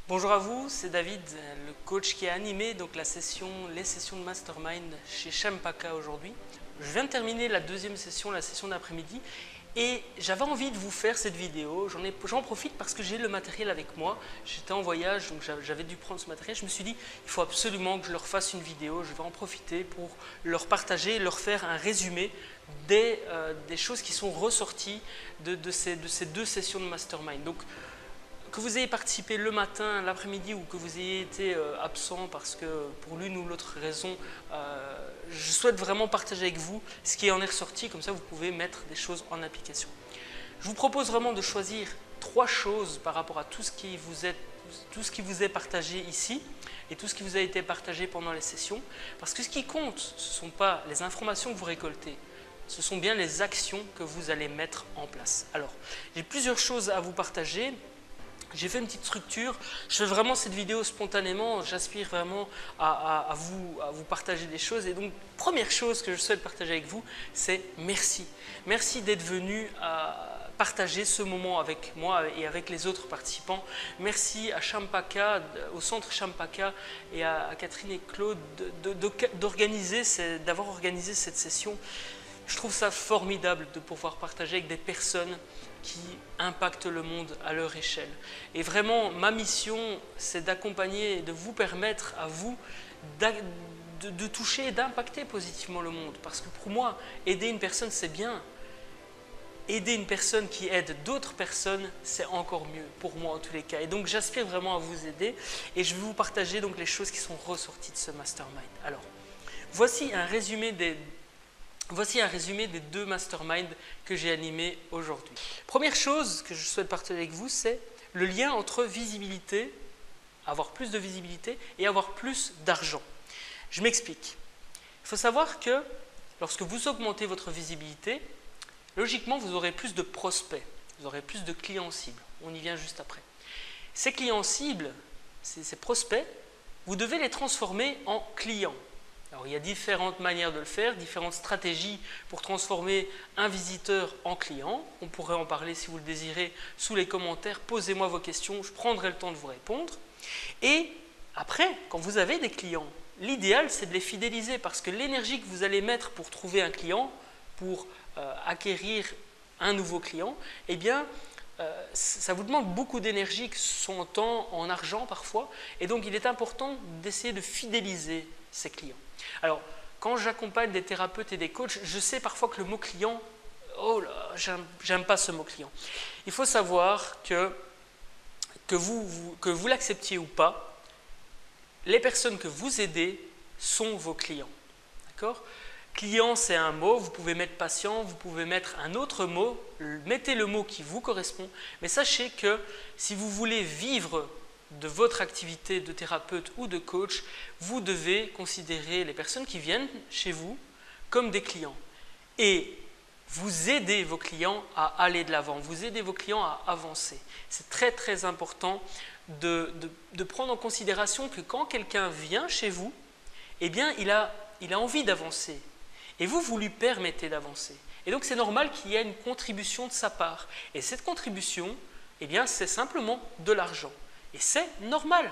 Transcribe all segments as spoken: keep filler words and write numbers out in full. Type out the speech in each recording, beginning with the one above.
Bonjour à vous, c'est David, le coach qui a animé donc la session, les sessions de Mastermind chez Champaka aujourd'hui. Je viens de terminer la deuxième session, la session d'après-midi, et j'avais envie de vous faire cette vidéo. J'en ai, j'en profite parce que j'ai le matériel avec moi. J'étais en voyage, donc j'avais dû prendre ce matériel. Je me suis dit, il faut absolument que je leur fasse une vidéo. Je vais en profiter pour leur partager, leur faire un résumé des, euh, des choses qui sont ressorties de, de, ces, de ces deux sessions de Mastermind. Donc, que vous ayez participé le matin, l'après-midi ou que vous ayez été euh, absent parce que pour l'une ou l'autre raison, euh, je souhaite vraiment partager avec vous ce qui en est ressorti, comme ça vous pouvez mettre des choses en application. Je vous propose vraiment de choisir trois choses par rapport à tout ce qui vous est, tout ce qui vous est partagé ici et tout ce qui vous a été partagé pendant les sessions, parce que ce qui compte, ce ne sont pas les informations que vous récoltez, ce sont bien les actions que vous allez mettre en place. Alors, j'ai plusieurs choses à vous partager. J'ai fait une petite structure, je fais vraiment cette vidéo spontanément, j'aspire vraiment à, à, à, vous, à vous partager des choses. Et donc, première chose que je souhaite partager avec vous, c'est merci. Merci d'être venu à partager ce moment avec moi et avec les autres participants. Merci à Champaka, au centre Champaka et à, à Catherine et Claude d'organiser, d'avoir organisé cette session. Je trouve ça formidable de pouvoir partager avec des personnes qui impactent le monde à leur échelle. Et vraiment, ma mission, c'est d'accompagner et de vous permettre à vous de, de toucher et d'impacter positivement le monde. Parce que pour moi, aider une personne, c'est bien. Aider une personne qui aide d'autres personnes, c'est encore mieux, pour moi en tous les cas. Et donc, j'aspire vraiment à vous aider. Et je vais vous partager donc les choses qui sont ressorties de ce mastermind. Alors, voici un résumé des Voici un résumé des deux masterminds que j'ai animés aujourd'hui. Première chose que je souhaite partager avec vous, c'est le lien entre visibilité, avoir plus de visibilité et avoir plus d'argent. Je m'explique. Il faut savoir que lorsque vous augmentez votre visibilité, logiquement, vous aurez plus de prospects, vous aurez plus de clients cibles. On y vient juste après. Ces clients cibles, ces, ces prospects, vous devez les transformer en clients. Alors, il y a différentes manières de le faire, différentes stratégies pour transformer un visiteur en client. On pourrait en parler si vous le désirez sous les commentaires. Posez-moi vos questions, je prendrai le temps de vous répondre. Et après, quand vous avez des clients, l'idéal c'est de les fidéliser parce que l'énergie que vous allez mettre pour trouver un client, pour euh, acquérir un nouveau client, eh bien, euh, ça vous demande beaucoup d'énergie, que ce soit en temps, en argent parfois. Et donc, il est important d'essayer de fidéliser ses clients. Alors, quand j'accompagne des thérapeutes et des coachs, je sais parfois que le mot client, oh là, j'aime pas ce mot client. Il faut savoir que, que vous, vous, que vous l'acceptiez ou pas, les personnes que vous aidez sont vos clients. D'accord ? Client, c'est un mot, vous pouvez mettre patient, vous pouvez mettre un autre mot, mettez le mot qui vous correspond, mais sachez que si vous voulez vivre de votre activité de thérapeute ou de coach, vous devez considérer les personnes qui viennent chez vous comme des clients. Et vous aidez vos clients à aller de l'avant, vous aidez vos clients à avancer. C'est très très important de, de, de prendre en considération que quand quelqu'un vient chez vous, eh bien il a, il a envie d'avancer. Et vous, vous lui permettez d'avancer. Et donc c'est normal qu'il y ait une contribution de sa part. Et cette contribution, eh bien c'est simplement de l'argent. Et c'est normal.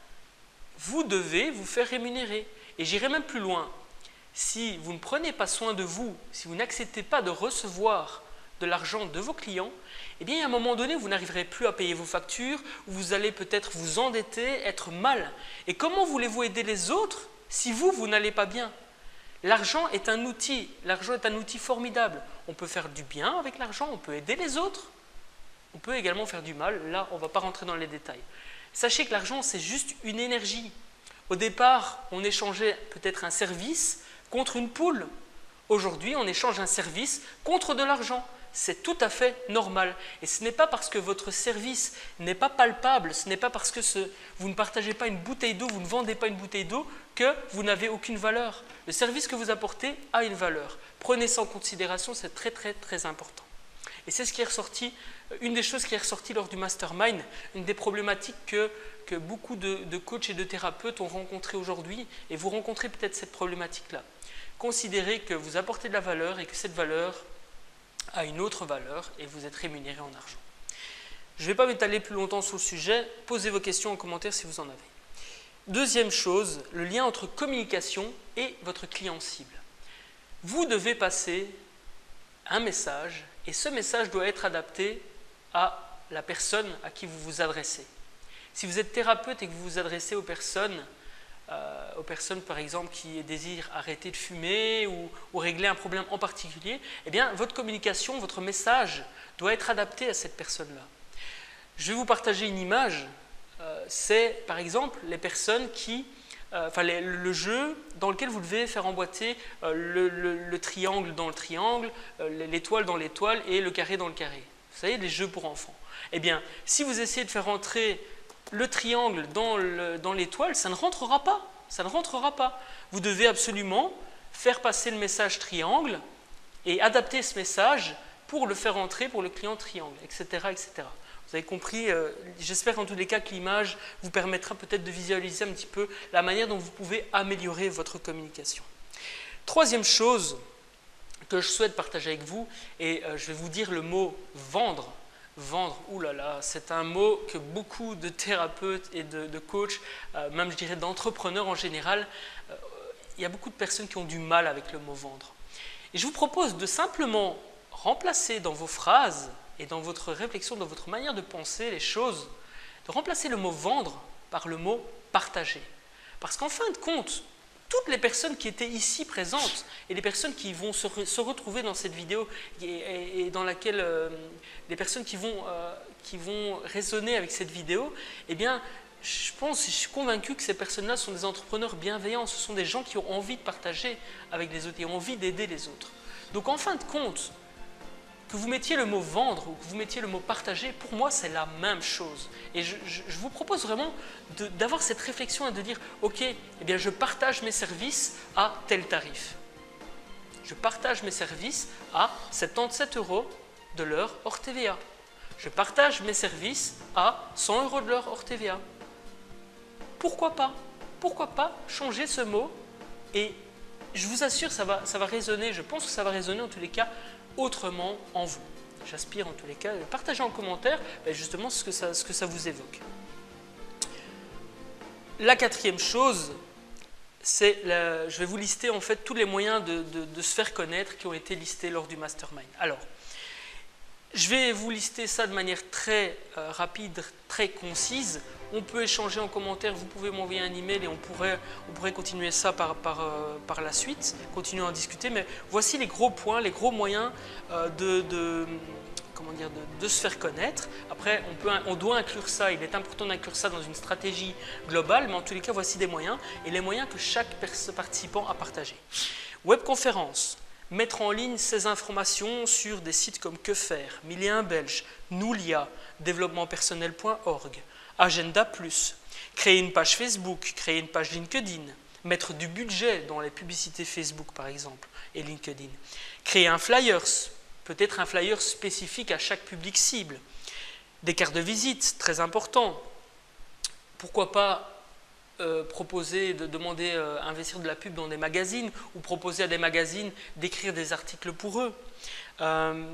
Vous devez vous faire rémunérer. Et j'irai même plus loin. Si vous ne prenez pas soin de vous, si vous n'acceptez pas de recevoir de l'argent de vos clients, eh bien, à un moment donné, vous n'arriverez plus à payer vos factures, ou vous allez peut-être vous endetter, être mal. Et comment voulez-vous aider les autres si vous, vous n'allez pas bien? L'argent est un outil. L'argent est un outil formidable. On peut faire du bien avec l'argent, on peut aider les autres. On peut également faire du mal. Là, on ne va pas rentrer dans les détails. Sachez que l'argent, c'est juste une énergie. Au départ, on échangeait peut-être un service contre une poule. Aujourd'hui, on échange un service contre de l'argent. C'est tout à fait normal. Et ce n'est pas parce que votre service n'est pas palpable, ce n'est pas parce que ce, vous ne partagez pas une bouteille d'eau, vous ne vendez pas une bouteille d'eau, que vous n'avez aucune valeur. Le service que vous apportez a une valeur. Prenez ça en considération, c'est très très très important. Et c'est ce qui est ressorti, une des choses qui est ressortie lors du mastermind, une des problématiques que, que beaucoup de, de coachs et de thérapeutes ont rencontrées aujourd'hui, et vous rencontrez peut-être cette problématique-là. Considérez que vous apportez de la valeur et que cette valeur a une autre valeur et vous êtes rémunéré en argent. Je ne vais pas m'étaler plus longtemps sur le sujet, posez vos questions en commentaire si vous en avez. Deuxième chose, le lien entre communication et votre client cible. Vous devez passer un message et ce message doit être adapté à la personne à qui vous vous adressez. Si vous êtes thérapeute et que vous vous adressez aux personnes, euh, aux personnes par exemple qui désirent arrêter de fumer ou, ou régler un problème en particulier, eh bien votre communication, votre message doit être adapté à cette personne-là. Je vais vous partager une image, euh, c'est par exemple les personnes qui, euh, enfin les, le jeu dans lequel vous devez faire emboîter euh, le, le, le triangle dans le triangle, euh, l'étoile dans l'étoile et le carré dans le carré. Vous savez, les jeux pour enfants. Eh bien, si vous essayez de faire entrer le triangle dans l'étoile, ça ne rentrera pas. Ça ne rentrera pas. Vous devez absolument faire passer le message triangle et adapter ce message pour le faire entrer pour le client triangle, et cetera et cetera. Vous avez compris, euh, j'espère en tous les cas que l'image vous permettra peut-être de visualiser un petit peu la manière dont vous pouvez améliorer votre communication. Troisième chose que je souhaite partager avec vous, et euh, je vais vous dire le mot « vendre ». Vendre, oulala, c'est un mot que beaucoup de thérapeutes et de, de coachs, euh, même je dirais d'entrepreneurs en général, euh, il y a beaucoup de personnes qui ont du mal avec le mot « vendre ». Et je vous propose de simplement remplacer dans vos phrases et dans votre réflexion, dans votre manière de penser les choses, de remplacer le mot « vendre » par le mot « partager ». Parce qu'en fin de compte, toutes les personnes qui étaient ici présentes et les personnes qui vont se, re, se retrouver dans cette vidéo et, et, et dans laquelle euh, les personnes qui vont, euh, qui vont résonner avec cette vidéo, eh bien, je pense, je suis convaincu que ces personnes-là sont des entrepreneurs bienveillants, ce sont des gens qui ont envie de partager avec les autres et ont envie d'aider les autres. Donc en fin de compte, que vous mettiez le mot « vendre » ou que vous mettiez le mot « partager », pour moi, c'est la même chose. Et je, je, je vous propose vraiment d'avoir cette réflexion et de dire « Ok, eh bien, je partage mes services à tel tarif. Je partage mes services à soixante-dix-sept euros de l'heure hors T V A. Je partage mes services à cent euros de l'heure hors T V A. » Pourquoi pas? Pourquoi pas changer ce mot? Et je vous assure, ça va, ça va résonner, je pense que ça va résonner en tous les cas autrement en vous. J'aspire en tous les cas, partagez en commentaire ben justement ce que, ça, ce que ça vous évoque. La quatrième chose, c'est, je vais vous lister en fait tous les moyens de, de, de se faire connaître qui ont été listés lors du mastermind. Alors, je vais vous lister ça de manière très euh, rapide, très concise. On peut échanger en commentaire, vous pouvez m'envoyer un email et on pourrait, on pourrait continuer ça par, par, euh, par la suite, continuer à en discuter. Mais voici les gros points, les gros moyens euh, de, de, comment dire, de, de se faire connaître. Après, on, peut, on doit inclure ça, il est important d'inclure ça dans une stratégie globale, mais en tous les cas, voici des moyens et les moyens que chaque participant a partagés. Webconférence. Mettre en ligne ces informations sur des sites comme Que Faire, Mille et un Belge, Noulia, développement personnel point org, Agenda plus, créer une page Facebook, créer une page LinkedIn, mettre du budget dans les publicités Facebook par exemple et LinkedIn, créer un flyers, peut-être un flyer spécifique à chaque public cible, des cartes de visite, très important, pourquoi pas Euh, proposer, de demander euh, à investir de la pub dans des magazines ou proposer à des magazines d'écrire des articles pour eux. Euh,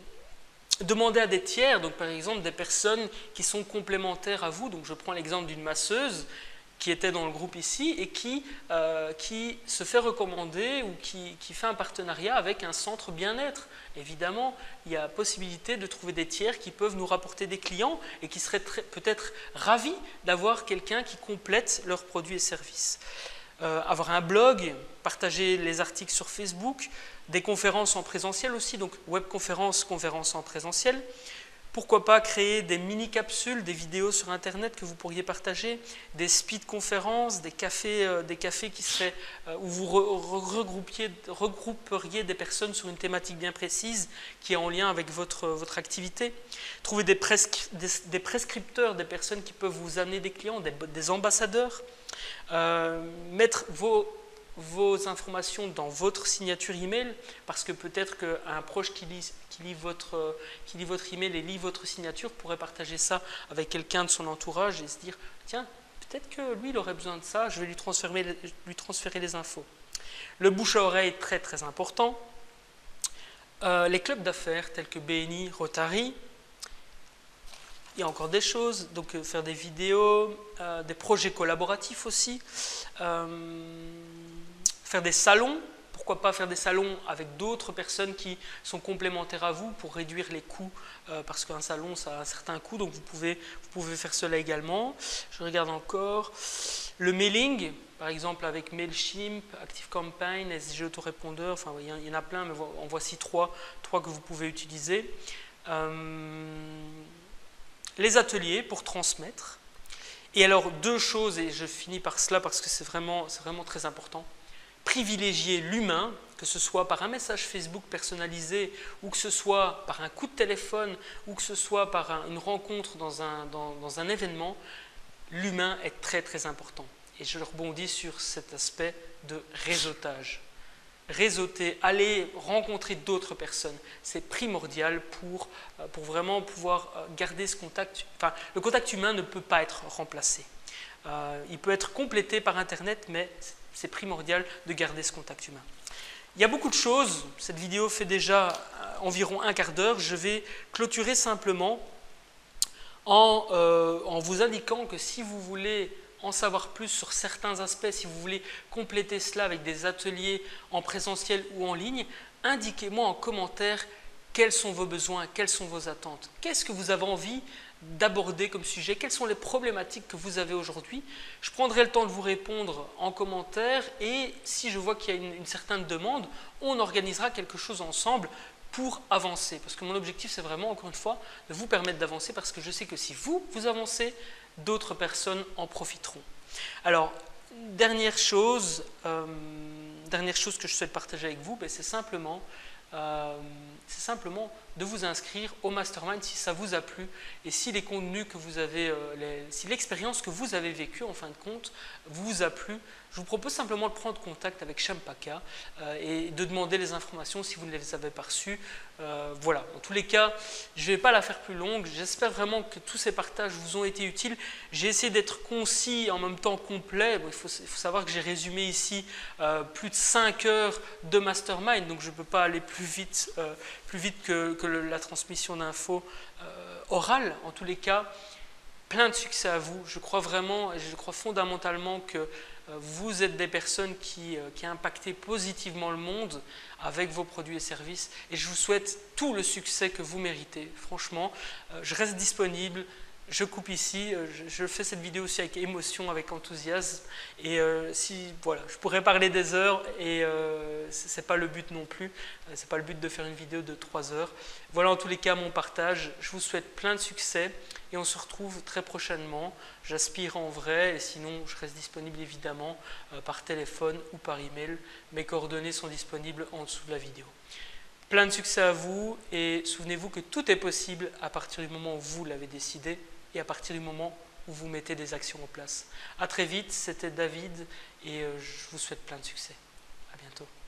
demander à des tiers, donc par exemple des personnes qui sont complémentaires à vous, donc je prends l'exemple d'une masseuse qui était dans le groupe ici et qui, euh, qui se fait recommander ou qui, qui fait un partenariat avec un centre bien-être. Évidemment, il y a possibilité de trouver des tiers qui peuvent nous rapporter des clients et qui seraient peut-être ravis d'avoir quelqu'un qui complète leurs produits et services. Euh, avoir un blog, partager les articles sur Facebook, des conférences en présentiel aussi, donc webconférences, conférences en présentiel. Pourquoi pas créer des mini-capsules, des vidéos sur Internet que vous pourriez partager, des speed-conférences, des cafés, euh, des cafés qui seraient, euh, où vous re re regroupiez, regrouperiez des personnes sur une thématique bien précise qui est en lien avec votre, votre activité. Trouver des, prescri des, des prescripteurs, des personnes qui peuvent vous amener des clients, des, des ambassadeurs. Euh, mettre vos... vos informations dans votre signature email, parce que peut-être qu'un proche qui lit, qui, lit votre, qui lit votre email et lit votre signature pourrait partager ça avec quelqu'un de son entourage et se dire « Tiens, peut-être que lui, il aurait besoin de ça, je vais lui transférer, lui transférer les infos. » Le bouche à oreille est très très important. Euh, les clubs d'affaires tels que B N I, Rotary. il y a encore des choses, donc euh, faire des vidéos, euh, des projets collaboratifs aussi, euh, faire des salons. Pourquoi pas faire des salons avec d'autres personnes qui sont complémentaires à vous pour réduire les coûts, euh, parce qu'un salon, ça a un certain coût, donc vous pouvez, vous pouvez faire cela également. Je regarde encore. Le mailing, par exemple avec Mailchimp, ActiveCampaign, S G Autorépondeur, enfin il y en a plein, mais en voici trois, trois que vous pouvez utiliser. Euh, les ateliers pour transmettre. Et alors deux choses, et je finis par cela parce que c'est vraiment, c'est vraiment très important. Privilégier l'humain, que ce soit par un message Facebook personnalisé, ou que ce soit par un coup de téléphone, ou que ce soit par un, une rencontre dans un, dans, dans un événement, l'humain est très très important. Et je rebondis sur cet aspect de réseautage. Réseauter, aller rencontrer d'autres personnes, c'est primordial pour, pour vraiment pouvoir garder ce contact. Enfin, le contact humain ne peut pas être remplacé. Euh, il peut être complété par Internet, mais c'est primordial de garder ce contact humain. Il y a beaucoup de choses, cette vidéo fait déjà environ un quart d'heure, je vais clôturer simplement en, euh, en vous indiquant que si vous voulez en savoir plus sur certains aspects, si vous voulez compléter cela avec des ateliers en présentiel ou en ligne, indiquez-moi en commentaire quels sont vos besoins, quelles sont vos attentes, qu'est-ce que vous avez envie d'aborder comme sujet, quelles sont les problématiques que vous avez aujourd'hui. Je prendrai le temps de vous répondre en commentaire et si je vois qu'il y a une, une certaine demande, on organisera quelque chose ensemble pour avancer. Parce que mon objectif, c'est vraiment, encore une fois, de vous permettre d'avancer parce que je sais que si vous, vous avancez, d'autres personnes en profiteront. Alors, dernière chose, euh, dernière chose que je souhaite partager avec vous, ben, c'est simplement Euh, c'est simplement de vous inscrire au Mastermind si ça vous a plu et si les contenus que vous avez, euh, les, si l'expérience que vous avez vécue en fin de compte vous a plu. Je vous propose simplement de prendre contact avec Chempaka euh, et de demander les informations si vous ne les avez pas reçues. Euh, voilà, en tous les cas, je ne vais pas la faire plus longue. J'espère vraiment que tous ces partages vous ont été utiles. J'ai essayé d'être concis et en même temps complet. Bon, il, faut, il faut savoir que j'ai résumé ici euh, plus de cinq heures de Mastermind, donc je ne peux pas aller plus vite, euh, plus vite que, que le, la transmission d'infos euh, orale. En tous les cas, plein de succès à vous. Je crois vraiment et je crois fondamentalement que vous êtes des personnes qui, qui impactez positivement le monde avec vos produits et services et je vous souhaite tout le succès que vous méritez. Franchement, je reste disponible, je coupe ici, je, je fais cette vidéo aussi avec émotion, avec enthousiasme et euh, si, voilà, je pourrais parler des heures et euh, ce n'est pas le but non plus, ce n'est pas le but de faire une vidéo de trois heures. Voilà en tous les cas mon partage, je vous souhaite plein de succès. Et on se retrouve très prochainement. J'aspire en vrai et sinon je reste disponible évidemment euh, par téléphone ou par email. Mes coordonnées sont disponibles en dessous de la vidéo. Plein de succès à vous et souvenez-vous que tout est possible à partir du moment où vous l'avez décidé et à partir du moment où vous mettez des actions en place. À très vite, c'était David et euh, je vous souhaite plein de succès. À bientôt.